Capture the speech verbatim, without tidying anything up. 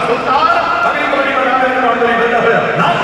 ਸੁਲਤਾਨ ਅਗਲੀ ਕਬੱਡੀ ਮੈਦਾਨ ਦੇ ਵਿੱਚ ਆਉਣ ਲਈ ਫਿਰਦਾ ਹੋਇਆ।